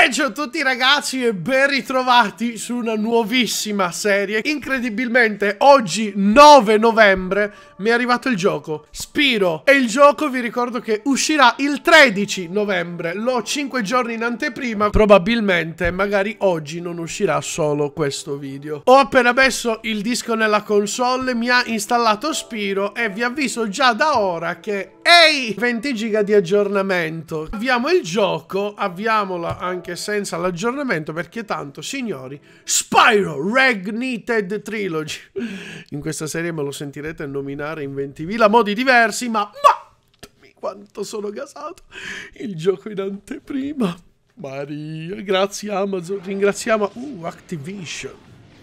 Ciao a tutti ragazzi e ben ritrovati su una nuovissima serie. Incredibilmente oggi 9 novembre mi è arrivato il gioco Spyro e il gioco vi ricordo che uscirà il 13 novembre. L'ho 5 giorni in anteprima, probabilmente magari oggi non uscirà solo questo video. Ho appena messo il disco nella console, mi ha installato Spyro e vi avviso già da ora che 20 giga di aggiornamento. Avviamo il gioco, avviamola anche senza l'aggiornamento perché tanto, signori, Spyro Reignited Trilogy. In questa serie me lo sentirete nominare in 20.000 modi diversi, ma quanto sono gasato. Il gioco in anteprima. Maria, grazie Amazon, ringraziamo Activision.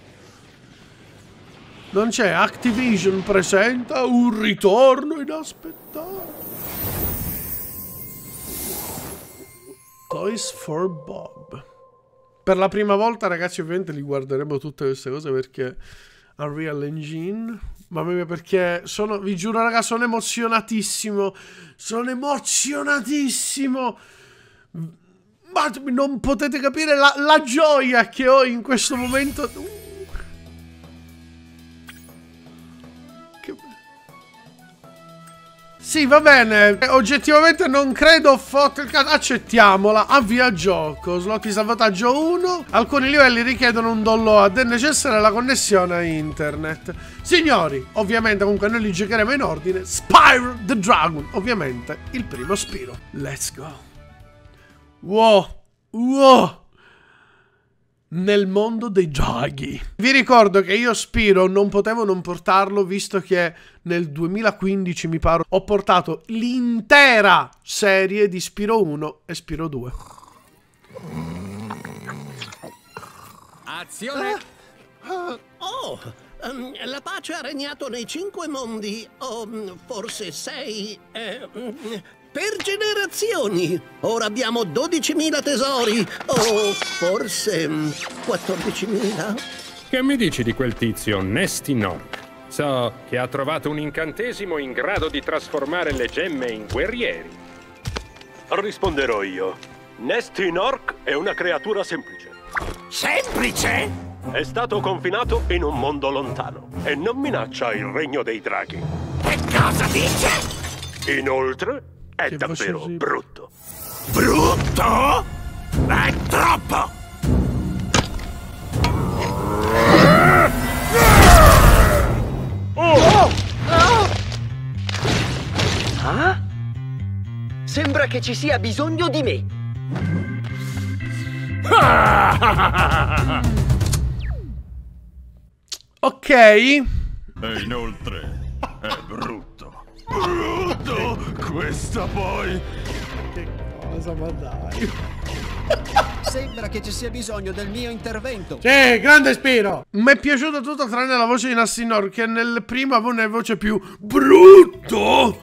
Non c'è, Activision presenta un ritorno inaspettato. Toys for Bob. Per la prima volta, ragazzi, ovviamente li guarderemo tutte queste cose perché Unreal Engine. Mamma mia, perché sono, vi giuro, raga, sono emozionatissimo. Sono emozionatissimo. Ma non potete capire la gioia che ho in questo momento. Sì, va bene, oggettivamente non credo fotte il cazzo, accettiamola, avvia gioco, slot di salvataggio 1, alcuni livelli richiedono un download, è necessaria la connessione a internet. Signori, ovviamente comunque noi li giocheremo in ordine, Spyro the Dragon, ovviamente il primo Spyro, let's go. Wow. Nel mondo dei draghi. Vi ricordo che io Spyro non potevo non portarlo, visto che nel 2015 mi pare ho portato l'intera serie di Spyro 1 e Spyro 2. Azione! La pace ha regnato nei 5 mondi, o forse 6, per generazioni. Ora abbiamo 12.000 tesori, o forse 14.000. Che mi dici di quel tizio, Nesty Nork? So che ha trovato un incantesimo in grado di trasformare le gemme in guerrieri. Risponderò io. Nesty Nork è una creatura semplice. Semplice? È stato confinato in un mondo lontano e non minaccia il regno dei draghi. Che cosa dice? Inoltre, è Che davvero voce brutto. Brutto? È troppo! Ah? Sembra che ci sia bisogno di me. Ok. E inoltre è brutto. Brutto! Questa poi! Che cosa, ma dai. Sembra che ci sia bisogno del mio intervento. Sì, grande Spyro. Mi è piaciuto tutto tranne la voce di Nesty Nork, che nel primo aveva una voce più brutto.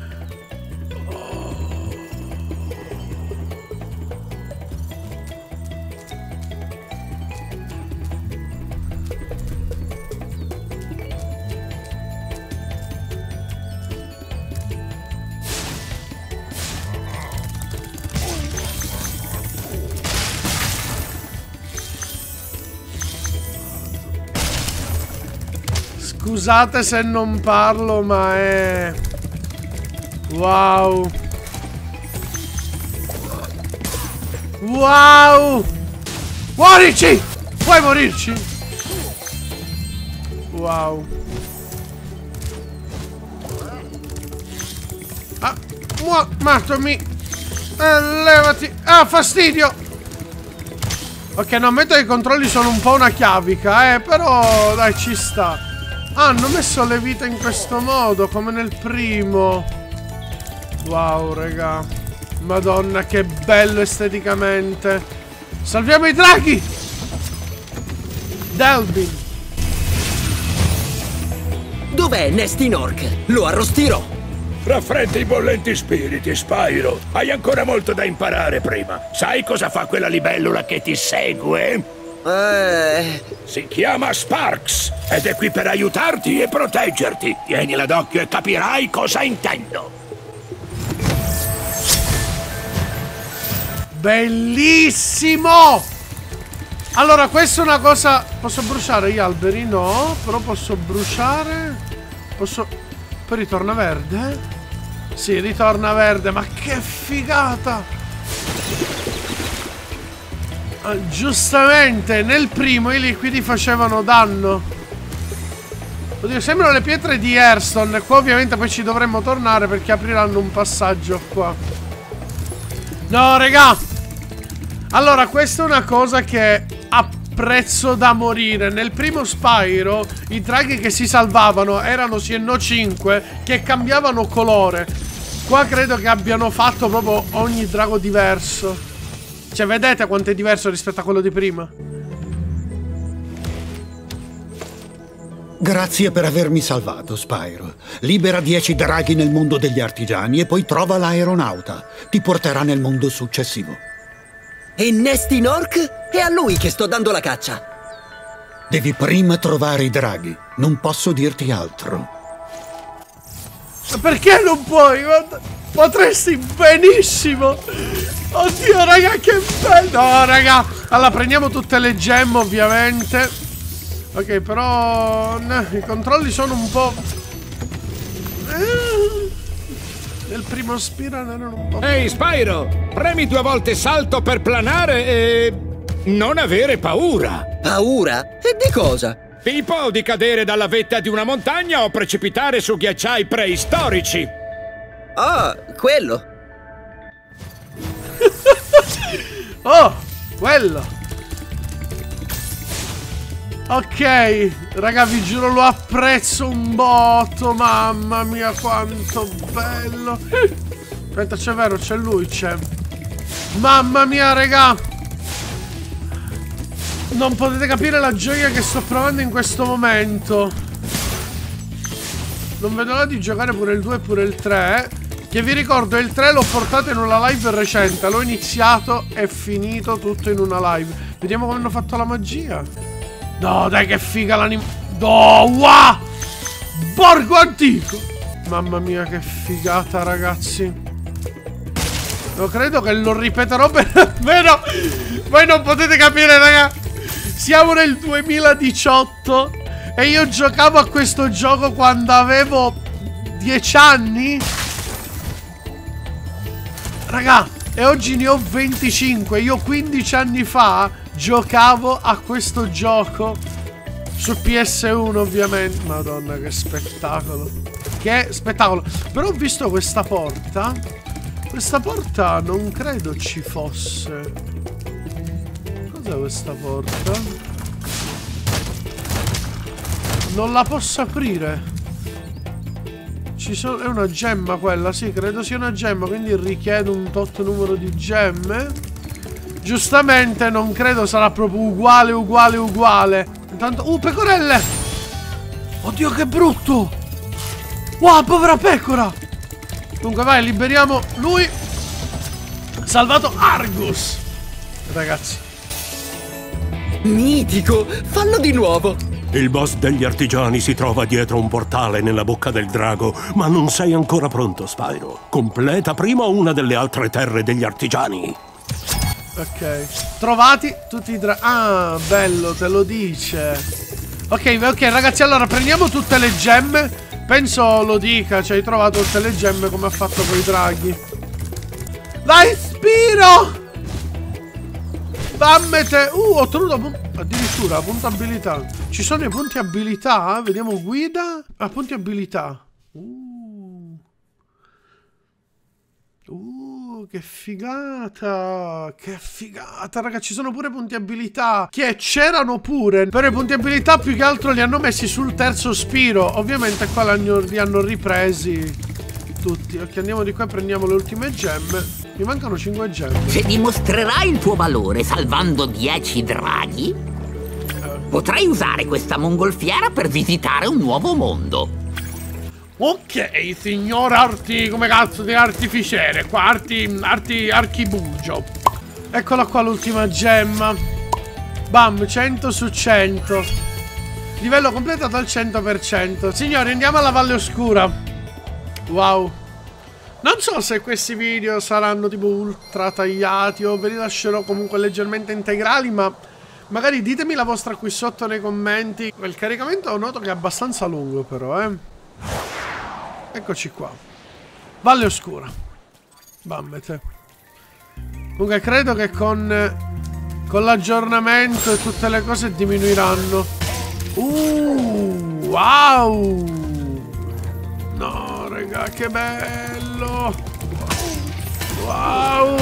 Scusate se non parlo, ma è... Wow. Wow. Muorici! Puoi morirci? Wow. Ah, matami. Levati. Ah, fastidio. Ok, no, ammetto che i controlli sono un po' una chiavica, però dai, ci sta. Hanno messo le vite in questo modo, come nel primo. Wow, raga. Madonna, che bello esteticamente. Salviamo i draghi! Delvin. Dov'è Nesty Nork? Lo arrostirò. Raffredda i bollenti spiriti, Spyro. Hai ancora molto da imparare prima. Sai cosa fa quella libellula che ti segue? Si chiama Sparks ed è qui per aiutarti e proteggerti. Tienila d'occhio e capirai cosa intendo. Bellissimo! Allora, questa è una cosa... Posso bruciare gli alberi? No, però posso bruciare... Posso... Poi ritorna verde? Sì, ritorna verde, ma che figata! Giustamente, nel primo i liquidi facevano danno. Oddio, sembrano le pietre di Hearthstone. Qua ovviamente poi ci dovremmo tornare perché apriranno un passaggio qua. No, regà! Allora, questa è una cosa che apprezzo da morire. Nel primo Spyro i draghi che si salvavano erano sì e no 5 che cambiavano colore. Qua credo che abbiano fatto proprio ogni drago diverso. Cioè, vedete quanto è diverso rispetto a quello di prima? Grazie per avermi salvato, Spyro. Libera 10 draghi nel mondo degli artigiani e poi trova l'aeronauta. Ti porterà nel mondo successivo. E Nesty Nork? È a lui che sto dando la caccia. Devi prima trovare i draghi. Non posso dirti altro. Perché non puoi? Potresti benissimo. Oddio, raga, che bello. No, raga. Allora, prendiamo tutte le gemme, ovviamente. Ok, però... I controlli sono un po'... Nel primo Speedrun erano un po'... Ehi, Spyro! Premi 2 volte salto per planare e... non avere paura! Paura? E di cosa? Tipo di cadere dalla vetta di una montagna o precipitare su ghiacciai preistorici! Ah, quello! Oh, quello! Ok, raga, vi giuro lo apprezzo un botto. Mamma mia, quanto bello. Aspetta, c'è vero, c'è lui, c'è. Mamma mia, raga. Non potete capire la gioia che sto provando in questo momento. Non vedo l'ora di giocare pure il 2 e pure il 3. Che vi ricordo, il 3 l'ho portato in una live recente. L'ho iniziato e finito tutto in una live. Vediamo come hanno fatto la magia. No, dai, che figa l'anima. No, wow! Borgo antico! Mamma mia, che figata, ragazzi. No, credo che lo ripeterò per almeno... Voi non potete capire, raga. Siamo nel 2018 e io giocavo a questo gioco quando avevo 10 anni. Raga, e oggi ne ho 25. Io 15 anni fa giocavo a questo gioco su PS1, ovviamente. Madonna, che spettacolo. Che spettacolo. Però ho visto questa porta. Questa porta non credo ci fosse. Cos'è questa porta? Non la posso aprire. È una gemma quella, sì, credo sia una gemma, quindi richiede un tot numero di gemme. Giustamente non credo sarà proprio uguale. Intanto... pecorelle! Oddio, che brutto! Wow, povera pecora! Dunque, vai, liberiamo lui. Salvato Argus. Ragazzi. Mitico! Fallo di nuovo! Il boss degli artigiani si trova dietro un portale nella bocca del drago, ma non sei ancora pronto, Spyro. Completa prima una delle altre terre degli artigiani. Ok, trovati tutti i draghi. Ah, bello, te lo dice. Ok, ragazzi, allora prendiamo tutte le gemme. Penso lo dica, cioè hai trovato tutte le gemme come ha fatto con i draghi. Dai, Spiro! Dammete. Ho ottenuto addirittura punto abilità. Ci sono i punti abilità. Vediamo guida. Ah, punti abilità. Che figata. Che figata, raga. Ci sono pure punti abilità che c'erano pure. Però i punti abilità più che altro li hanno messi sul terzo Spiro. Ovviamente qua li hanno ripresi tutti. Ok, andiamo di qua e prendiamo le ultime gemme. Mi mancano 5 gemme. Se dimostrerai il tuo valore salvando 10 draghi, potrai usare questa mongolfiera per visitare un nuovo mondo. Ok, signor arti... come cazzo di artificiere? Qua, archibugio. Eccola qua l'ultima gemma. Bam, 100 su 100. Livello completato al 100%. Signori, andiamo alla Valle Oscura. Wow. Non so se questi video saranno tipo ultra tagliati o ve li lascerò comunque leggermente integrali, ma magari ditemi la vostra qui sotto nei commenti. Il caricamento noto che è abbastanza lungo però, Eccoci qua. Valle Oscura. Bammete. Comunque credo che con l'aggiornamento e tutte le cose diminuiranno. Wow! No, raga, che bello! Wow!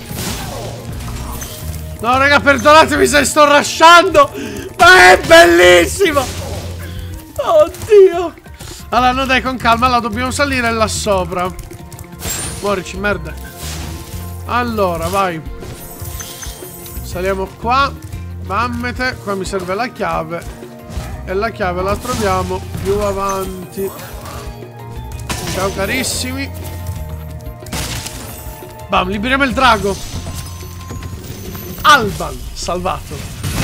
No, raga, perdonatemi se sto rushando, ma è bellissimo! Oddio! Allora, no, dai, con calma, allora dobbiamo salire là sopra. Muorici, merda. Allora, vai. Saliamo qua. Mammete, qua mi serve la chiave. E la chiave la troviamo più avanti. Ciao carissimi. Bam, liberiamo il drago. Alban, salvato.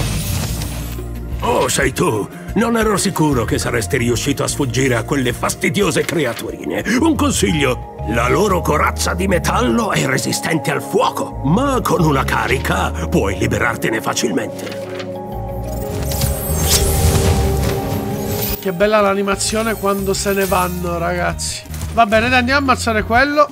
Oh, sei tu. Non ero sicuro che saresti riuscito a sfuggire a quelle fastidiose creaturine. Un consiglio: la loro corazza di metallo è resistente al fuoco, ma con una carica puoi liberartene facilmente. Che bella l'animazione quando se ne vanno, ragazzi. Va bene, dai, andiamo a ammazzare quello.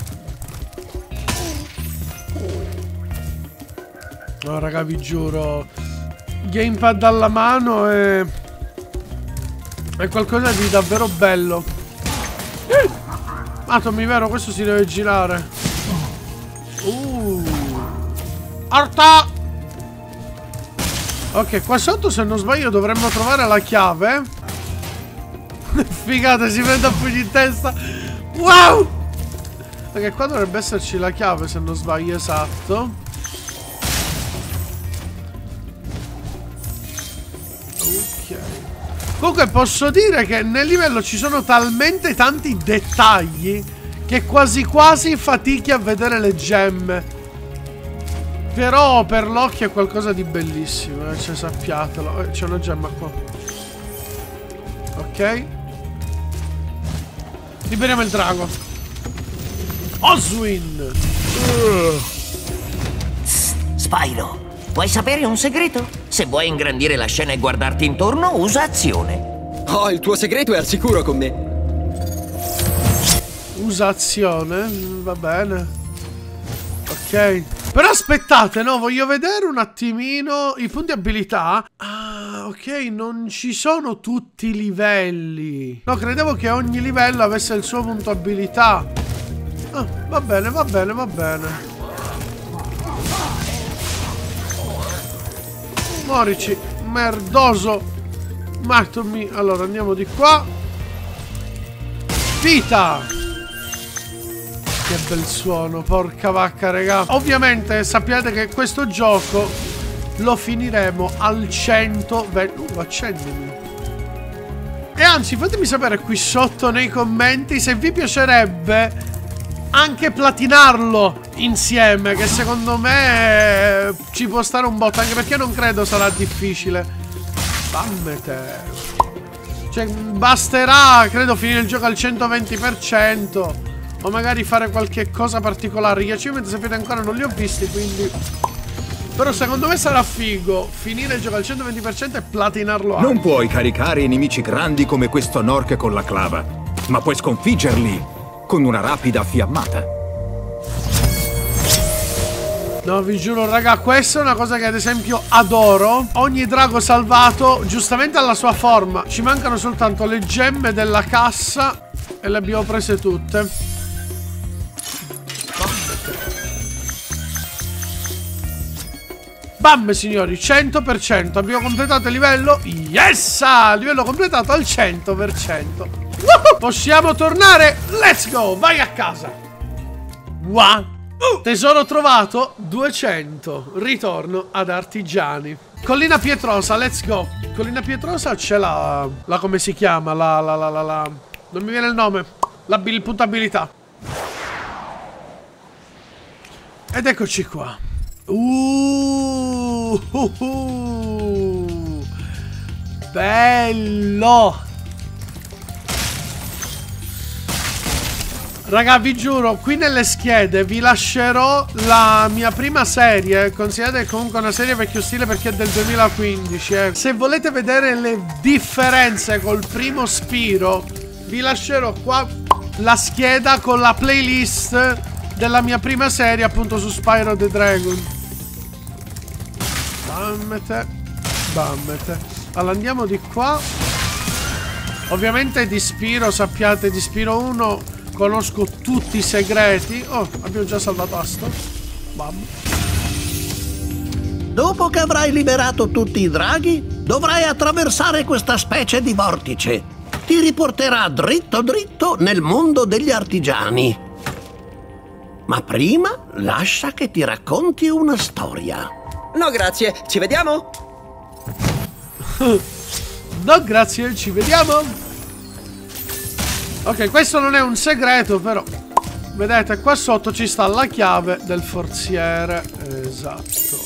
No, raga, vi giuro, gamepad alla mano è qualcosa di davvero bello. Ah, Tommy, vero, questo si deve girare. Arta! Ok, qua sotto, se non sbaglio, dovremmo trovare la chiave. Figata, si prende a pugni in testa. Wow! Perché qua dovrebbe esserci la chiave, se non sbaglio, esatto. Ok. Comunque posso dire che nel livello ci sono talmente tanti dettagli che quasi quasi fatichi a vedere le gemme. Però per l'occhio è qualcosa di bellissimo, cioè sappiatelo. C'è una gemma qua. Ok. Liberiamo il drago. Oswin. Spyro, vuoi sapere un segreto? Se vuoi ingrandire la scena e guardarti intorno, usa azione. Oh, il tuo segreto è al sicuro con me. Usa azione, va bene. Ok. Però aspettate, no, voglio vedere un attimino i punti abilità. Ah, ok, non ci sono tutti i livelli. No, credevo che ogni livello avesse il suo punto abilità. Ah, va bene, va bene, va bene. Morici, merdoso. Mattomi. Allora, andiamo di qua. Vita. Che bel suono, porca vacca, raga. Ovviamente sappiate che questo gioco lo finiremo al 120. Accendimi. E anzi, fatemi sapere qui sotto nei commenti se vi piacerebbe anche platinarlo insieme, che secondo me ci può stare un botto, anche perché non credo sarà difficile. Bammete. Cioè, basterà, credo, finire il gioco al 120%. O magari fare qualche cosa particolare. Gli achievement, sapete, ancora non li ho visti, quindi... Però secondo me sarà figo finire il gioco al 120% e platinarlo anche. Non puoi caricare i nemici grandi come questo Nork con la clava, ma puoi sconfiggerli con una rapida fiammata. No, vi giuro, raga, questa è una cosa che ad esempio adoro. Ogni drago salvato giustamente ha la sua forma. Ci mancano soltanto le gemme della cassa e le abbiamo prese tutte. Bam, signori, 100%. Abbiamo completato il livello. Yes! Livello completato al 100%. Possiamo tornare. Let's go. Vai a casa. Wow. Tesoro trovato 200. Ritorno ad Artigiani. Collina Pietrosa, let's go. Collina Pietrosa c'è la come si chiama? Non mi viene il nome. Il punto abilità. Ed eccoci qua. Bello. Raga, vi giuro, qui nelle schede vi lascerò la mia prima serie. Considerate comunque una serie vecchio stile perché è del 2015. Se volete vedere le differenze col primo Spyro, vi lascerò qua la scheda con la playlist della mia prima serie, appunto su Spyro the Dragon. Bammete. Bammete. Allora andiamo di qua. Ovviamente di Spyro, sappiate, di Spyro 1 conosco tutti i segreti. Oh, abbiamo già salvato Astor. Bam. Dopo che avrai liberato tutti i draghi, dovrai attraversare questa specie di vortice. Ti riporterà dritto dritto nel mondo degli artigiani. Ma prima lascia che ti racconti una storia. No, grazie. Ci vediamo? No, grazie. Ci vediamo? Ok, questo non è un segreto, però. Vedete, qua sotto ci sta la chiave del forziere. Esatto.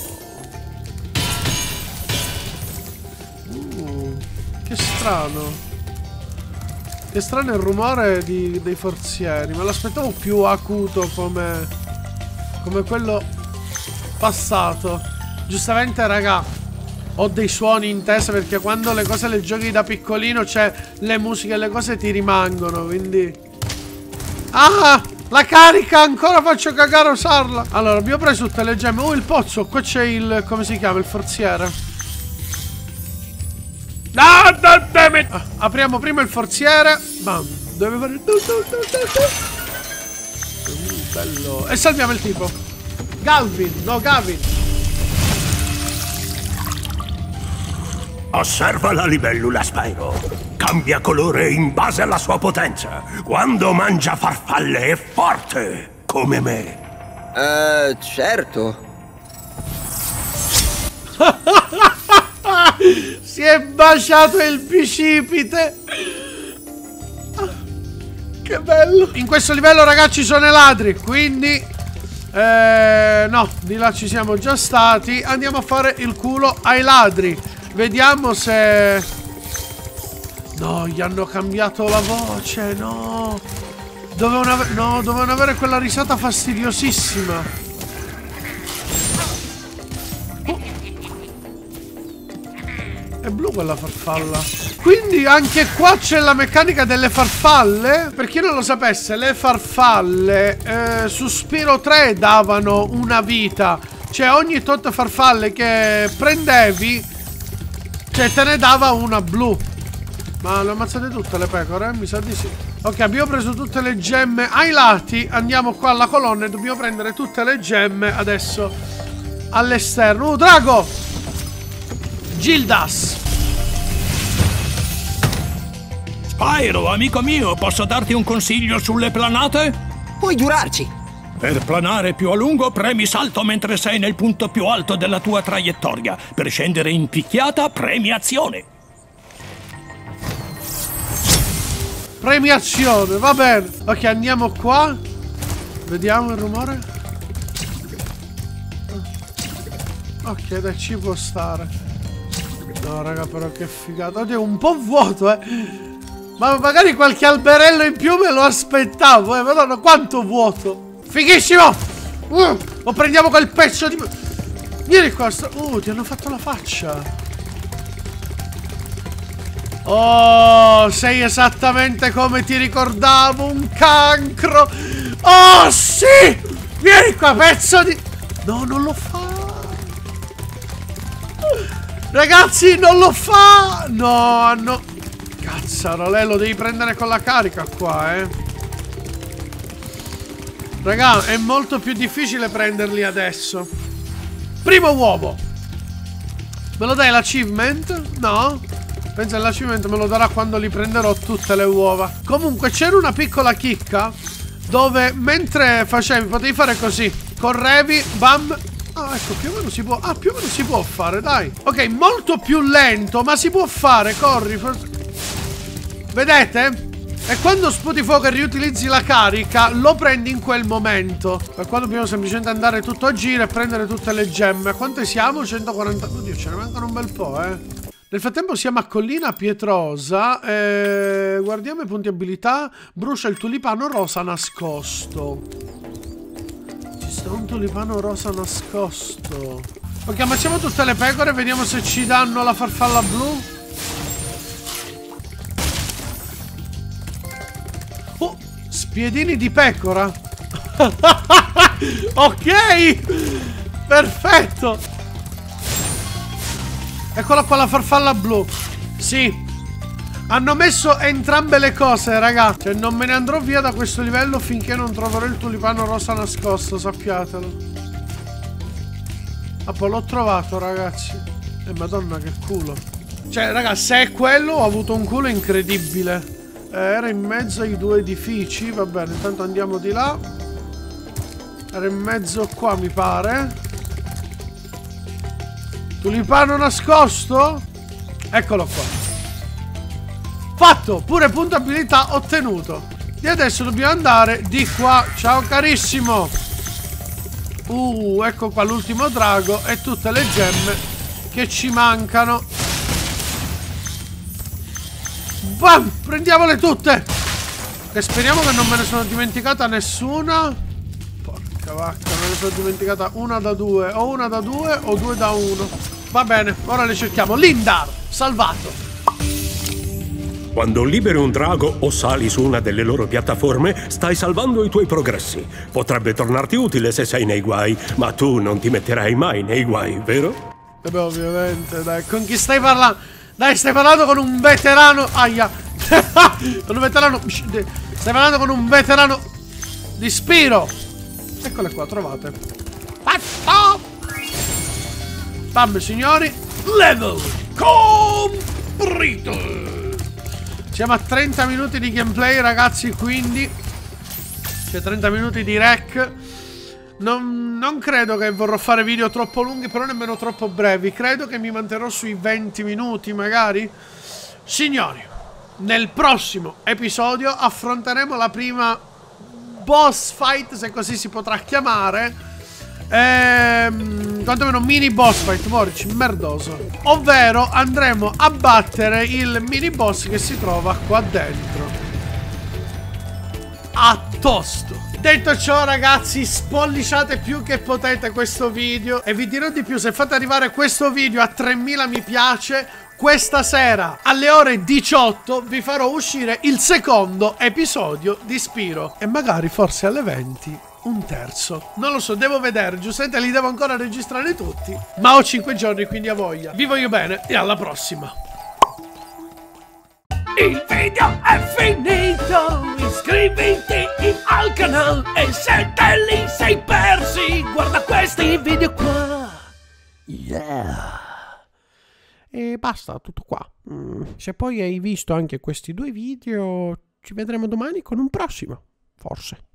Che strano. Che strano il rumore dei forzieri. Me l'aspettavo più acuto come quello passato. Giustamente, raga, ho dei suoni in testa perché quando le cose le giochi da piccolino, c'è le musiche e le cose ti rimangono, quindi... Ah! La carica! Ancora faccio cagare a usarla! Allora, abbiamo preso tutte le gemme. Oh, il pozzo! Qua c'è il... come si chiama? Il forziere. No, damn it! Apriamo prima il forziere. Bam! Dove fare... bello. E salviamo il tipo. Galvin! No, Gavin! Osserva la libellula, Spyro. Cambia colore in base alla sua potenza. Quando mangia farfalle è forte, come me. Certo. Si è baciato il bicipite. Che bello. In questo livello, ragazzi, sono i ladri, quindi... no, di là ci siamo già stati. Andiamo a fare il culo ai ladri. Vediamo se... No, gli hanno cambiato la voce, no. Dovevano avere quella risata fastidiosissima. Oh. È blu quella farfalla. Quindi anche qua c'è la meccanica delle farfalle. Per chi non lo sapesse, le farfalle su Spyro 3 davano una vita. Cioè ogni tot farfalle che prendevi, cioè te ne dava una blu. Ma le ammazzate tutte le pecore? Mi sa di sì. Ok, abbiamo preso tutte le gemme ai lati. Andiamo qua alla colonna e dobbiamo prendere tutte le gemme adesso all'esterno. Drago! Gildas! Spyro, amico mio, posso darti un consiglio sulle planate? Puoi giurarci. Per planare più a lungo, premi salto mentre sei nel punto più alto della tua traiettoria. Per scendere in picchiata, premi azione. Premiazione, va bene. Ok, andiamo qua. Vediamo il rumore. Ok, dai, ci può stare. No, raga, però che figata. Oddio, un po' vuoto, Ma magari qualche alberello in più me lo aspettavo, Madonna, quanto vuoto. Fighissimo! O prendiamo quel pezzo di... Vieni qua, ti hanno fatto la faccia. Oh, sei esattamente come ti ricordavo, un cancro. Oh, sì! Vieni qua, pezzo di... No, non lo fa. Ragazzi, non lo fa. No, no. Cazzaro, lei lo devi prendere con la carica qua, Raga, è molto più difficile prenderli adesso. Primo uovo. Me lo dai l'achievement? No? Penso che l'achievement me lo darà quando li prenderò tutte le uova. Comunque c'era una piccola chicca dove mentre facevi, potevi fare così. Correvi, bam. Ah, ecco, più o meno si può. Ah, più o meno si può fare, dai. Ok, molto più lento, ma si può fare. Corri. Vedete? E quando sputi fuoco e riutilizzi la carica, lo prendi in quel momento. E qua dobbiamo semplicemente andare tutto a giro e prendere tutte le gemme. Quante siamo? 140. Oddio, ce ne mancano un bel po', Nel frattempo siamo a Collina Pietrosa. Guardiamo i punti abilità. Brucia il tulipano rosa nascosto. Ci sta un tulipano rosa nascosto. Ok, ammazziamo tutte le pecore. Vediamo se ci danno la farfalla blu. Oh, spiedini di pecora. Ok, perfetto. Eccola qua la farfalla blu. Sì, hanno messo entrambe le cose, ragazzi. Cioè, non me ne andrò via da questo livello finché non troverò il tulipano rosa nascosto, sappiatelo. Ah, poi l'ho trovato, ragazzi. Madonna, che culo. Cioè, ragazzi, se è quello, ho avuto un culo incredibile. Era in mezzo ai due edifici. Va bene, intanto andiamo di là. Era in mezzo qua, mi pare. Tulipano nascosto? Eccolo qua. Fatto, pure punto abilità ottenuto. E adesso dobbiamo andare di qua. Ciao carissimo. Ecco qua l'ultimo drago e tutte le gemme che ci mancano. Bam, prendiamole tutte. E speriamo che non me ne sono dimenticata nessuna. Porca vacca, me ne sono dimenticata una da 2. O una da 2 o 2 da 1. Va bene, ora le cerchiamo. Lindar, salvato. Quando liberi un drago o sali su una delle loro piattaforme, stai salvando i tuoi progressi. Potrebbe tornarti utile se sei nei guai, ma tu non ti metterai mai nei guai, vero? Beh, ovviamente, dai. Con chi stai parlando? Dai, stai parlando con un veterano. Aia. Con un veterano. Stai parlando con un veterano di Spiro. Eccole qua, trovate. Fatto! Bam, signori. Level completo. Siamo a 30 minuti di gameplay, ragazzi, quindi c'è 30 minuti di rec. Non credo che vorrò fare video troppo lunghi, però nemmeno troppo brevi. Credo che mi manterrò sui 20 minuti, magari. Signori, nel prossimo episodio affronteremo la prima boss fight, se così si potrà chiamare. Quantomeno mini boss fight, morici, merdoso. Ovvero andremo a battere il mini boss che si trova qua dentro. A tosto. Detto ciò, ragazzi, spolliciate più che potete questo video. E vi dirò di più, se fate arrivare questo video a 3000 mi piace, questa sera alle ore 18 vi farò uscire il secondo episodio di Spiro. E magari forse alle 20 un terzo. Non lo so, devo vedere. Giustamente li devo ancora registrare tutti. Ma ho 5 giorni, quindi a voglia. Vi voglio bene e alla prossima. Il video è finito. Iscriviti al canale e se te li sei persi, guarda questi video qua. Yeah. E basta, tutto qua. Se poi hai visto anche questi due video, ci vedremo domani con un prossimo. Forse.